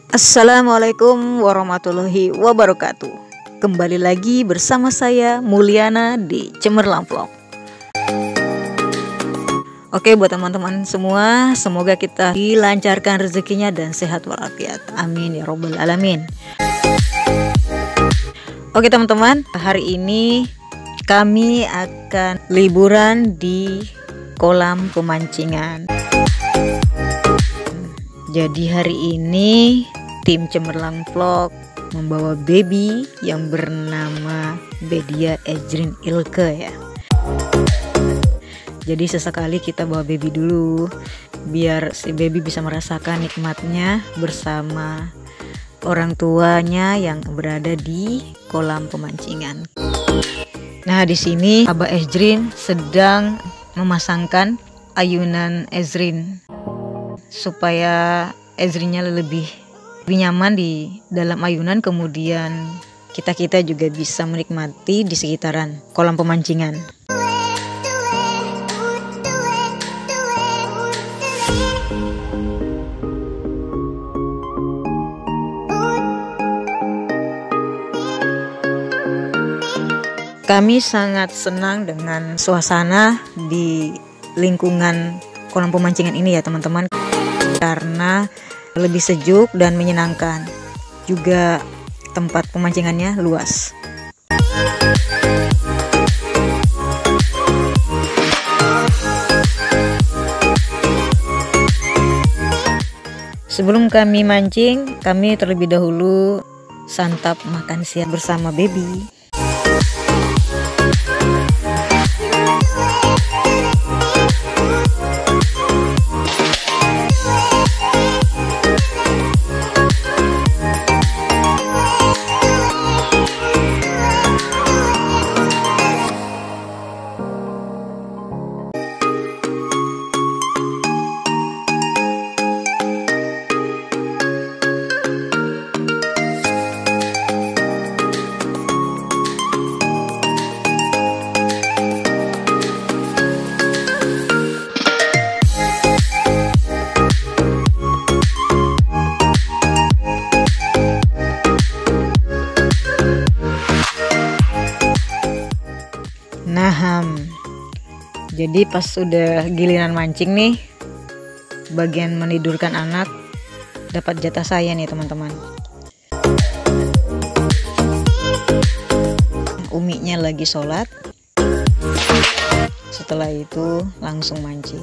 Assalamualaikum warahmatullahi wabarakatuh. Kembali lagi bersama saya Mulyana di Cemerlang Vlog. Oke, buat teman-teman semua, semoga kita dilancarkan rezekinya dan sehat walafiat. Amin ya robbal alamin. Oke teman-teman, hari ini kami akan liburan di kolam pemancingan. Jadi hari ini tim Cemerlang Vlog membawa baby yang bernama Bedia Ejrin Ilke ya. Jadi sesekali kita bawa baby dulu biar si baby bisa merasakan nikmatnya bersama orang tuanya yang berada di kolam pemancingan. Nah, di sini Abah Ejrin sedang memasangkan ayunan Ejrin supaya Ejrinnya lebih nyaman di dalam ayunan, kemudian kita juga bisa menikmati di sekitaran kolam pemancingan. Kami sangat senang dengan suasana di lingkungan kolam pemancingan ini ya teman-teman, karena lebih sejuk dan menyenangkan. Juga tempat pemancingannya luas. Sebelum kami mancing, kami terlebih dahulu santap makan siang bersama baby. Nah, jadi pas sudah giliran mancing nih, bagian menidurkan anak dapat jatah saya nih teman-teman. Uminya lagi sholat, setelah itu langsung mancing.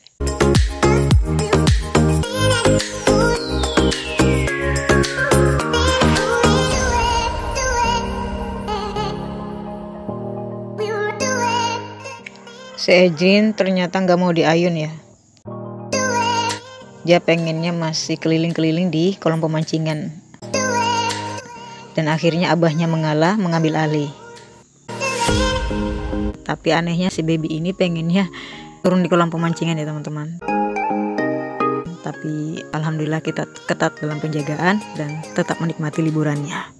Si Ejrin ternyata nggak mau diayun ya. Dia pengennya masih keliling-keliling di kolam pemancingan. Dan akhirnya abahnya mengalah, mengambil alih. Tapi anehnya si baby ini pengennya turun di kolam pemancingan ya teman-teman. Tapi alhamdulillah kita ketat dalam penjagaan dan tetap menikmati liburannya.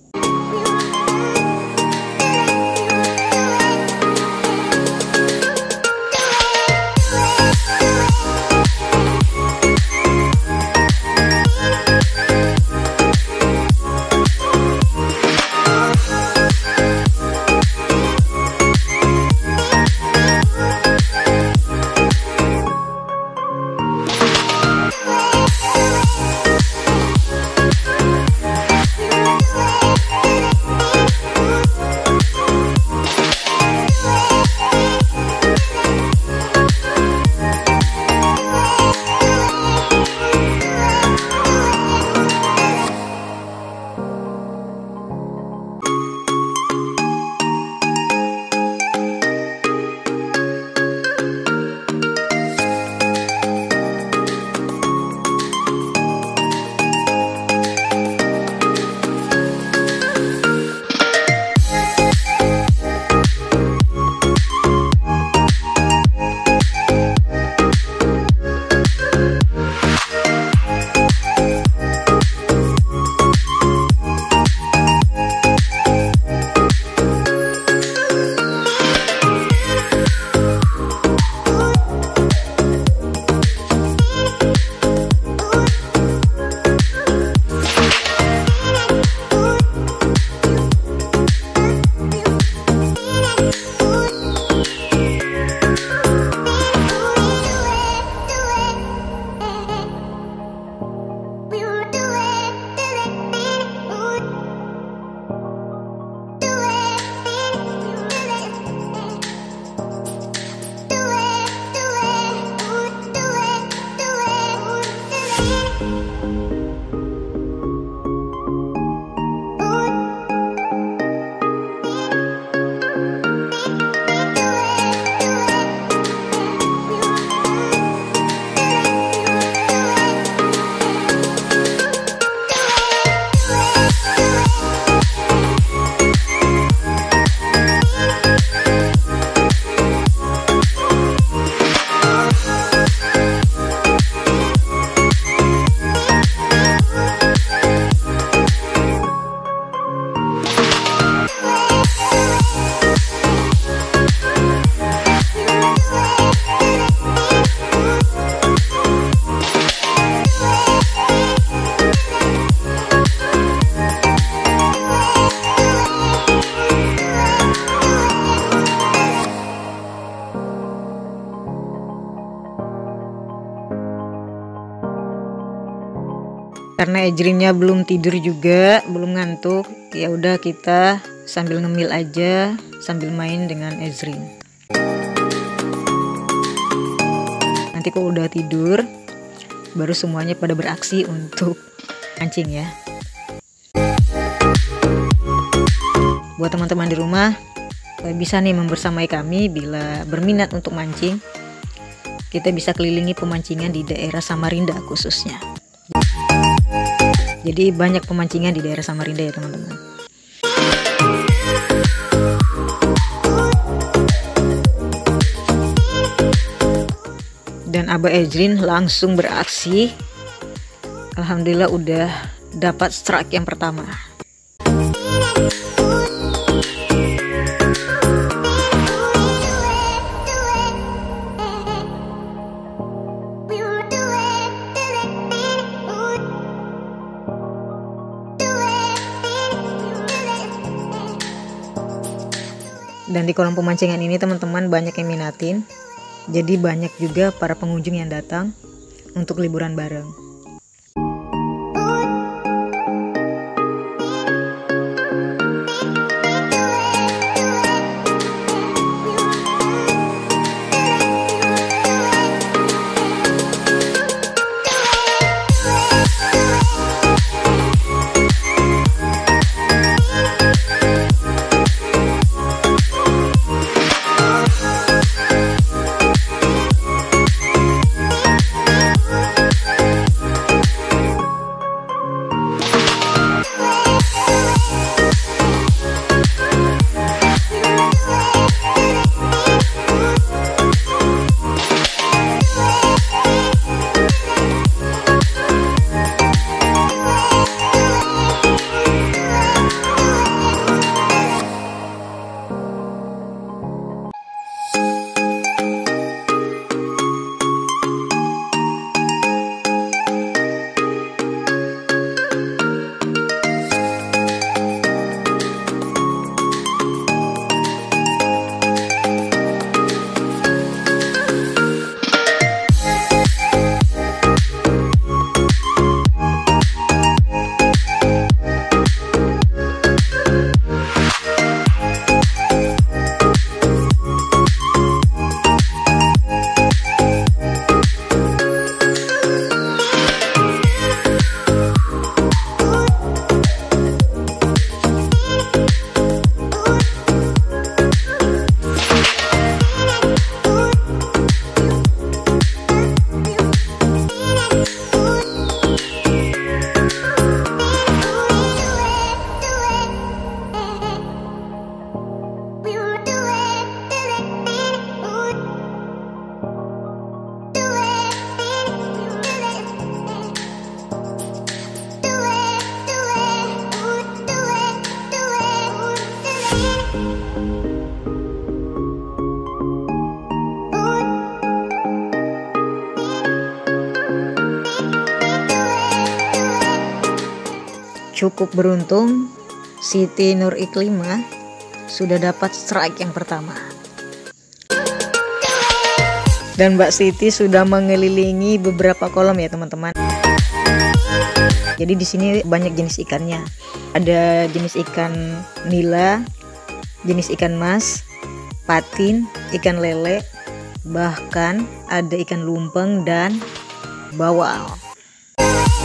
Karena Ejrinnya belum tidur juga, belum ngantuk, ya udah kita sambil ngemil aja sambil main dengan Ejrin. Nanti kalau udah tidur baru semuanya pada beraksi untuk mancing ya. Buat teman-teman di rumah, bisa nih membersamai kami bila berminat untuk mancing. Kita bisa kelilingi pemancingan di daerah Samarinda khususnya. Jadi banyak pemancingan di daerah Samarinda ya teman-teman. Dan Abah Ejrin langsung beraksi. Alhamdulillah udah dapat strike yang pertama. Dan di kolam pemancingan ini teman-teman banyak yang minatin. Jadi banyak juga para pengunjung yang datang untuk liburan bareng. Cukup beruntung, Siti Nur Iklimah sudah dapat strike yang pertama. Dan Mbak Siti sudah mengelilingi beberapa kolam ya teman-teman. Jadi di sini banyak jenis ikannya. Ada jenis ikan nila, jenis ikan mas, patin, ikan lele, bahkan ada ikan lumpeng dan bawal.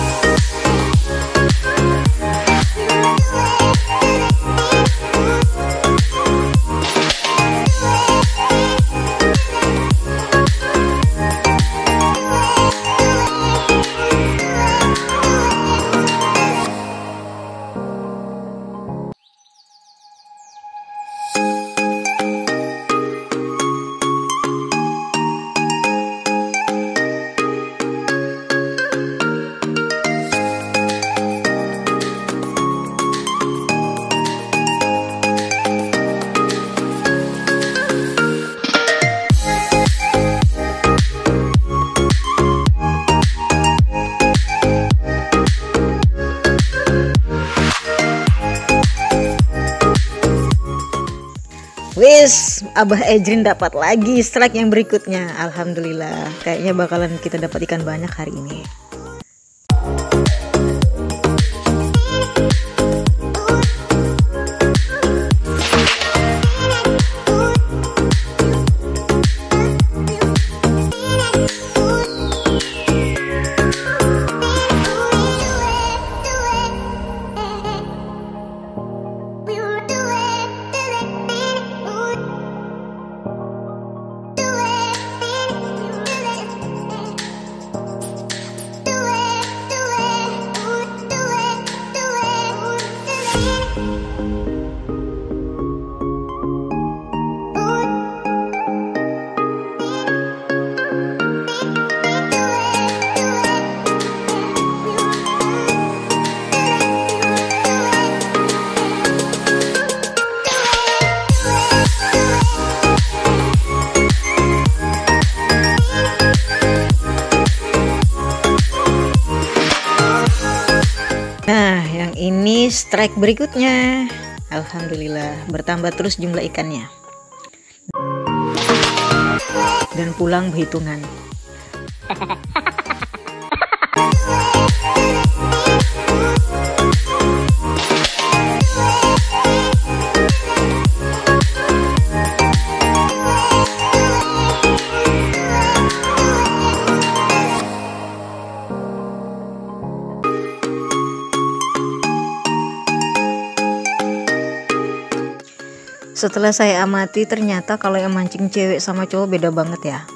Abah Ejrin dapat lagi strike yang berikutnya. Alhamdulillah, kayaknya bakalan kita dapat ikan banyak hari ini. Nah, yang ini strike berikutnya. Alhamdulillah, bertambah terus jumlah ikannya. Dan pulang berhitungan. Setelah saya amati, ternyata kalau yang mancing cewek sama cowok beda banget ya.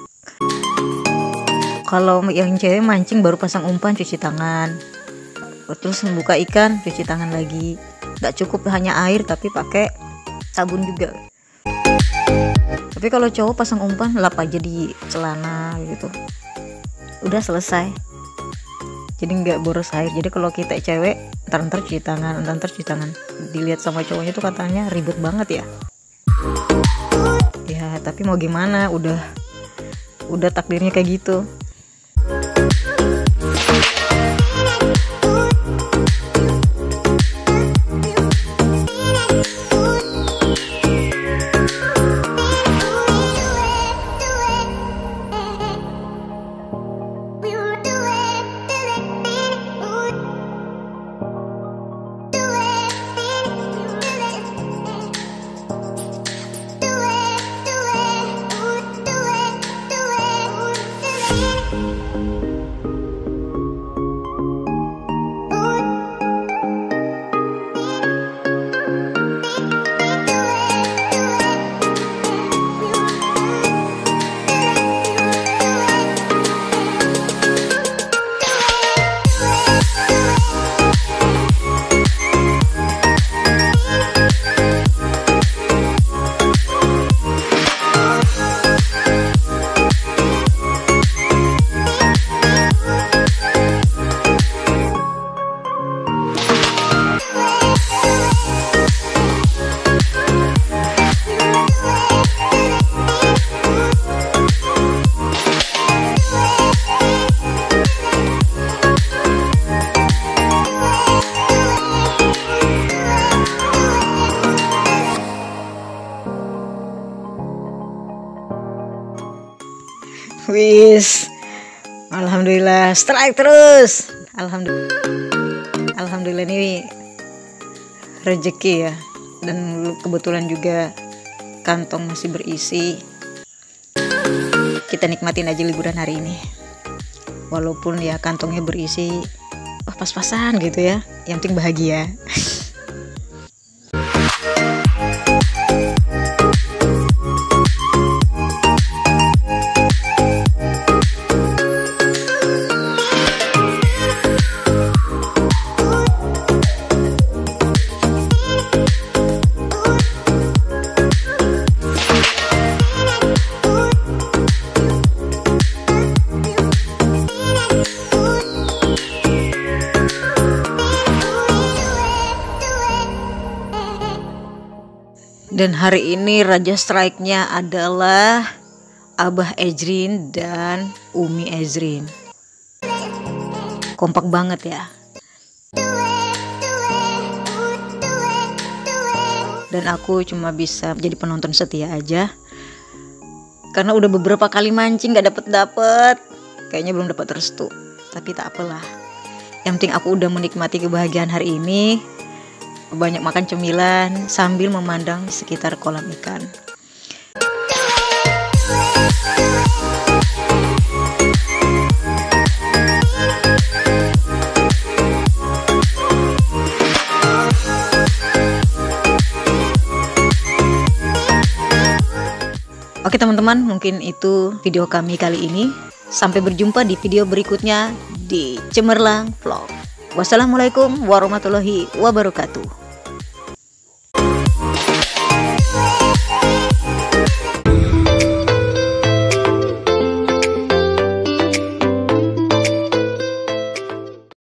Kalau yang cewek mancing baru pasang umpan, cuci tangan, terus membuka ikan, cuci tangan lagi. Gak cukup hanya air, tapi pakai sabun juga. Tapi kalau cowok pasang umpan, lap aja di celana gitu, udah selesai. Jadi nggak boros air. Jadi kalau kita cewek, ntar cuci tangan, ntar cuci tangan. Dilihat sama cowoknya tuh katanya ribet banget ya. Ya tapi mau gimana, udah takdirnya kayak gitu. Wis, alhamdulillah strike terus. Alhamdulillah ini rezeki ya, dan kebetulan juga kantong masih berisi. Kita nikmatin aja liburan hari ini, walaupun ya kantongnya berisi pas-pasan gitu ya, yang penting bahagia. Dan hari ini raja strike-nya adalah Abah Ejrin dan Umi Ejrin. Kompak banget ya. Dan aku cuma bisa jadi penonton setia aja. karena udah beberapa kali mancing gak dapet, kayaknya belum dapat restu. Tapi tak apalah, yang penting aku udah menikmati kebahagiaan hari ini, banyak makan cemilan sambil memandang sekitar kolam ikan. Oke teman-teman, mungkin itu video kami kali ini. Sampai berjumpa di video berikutnya di Cemerlang Vlog. Wassalamualaikum warahmatullahi wabarakatuh.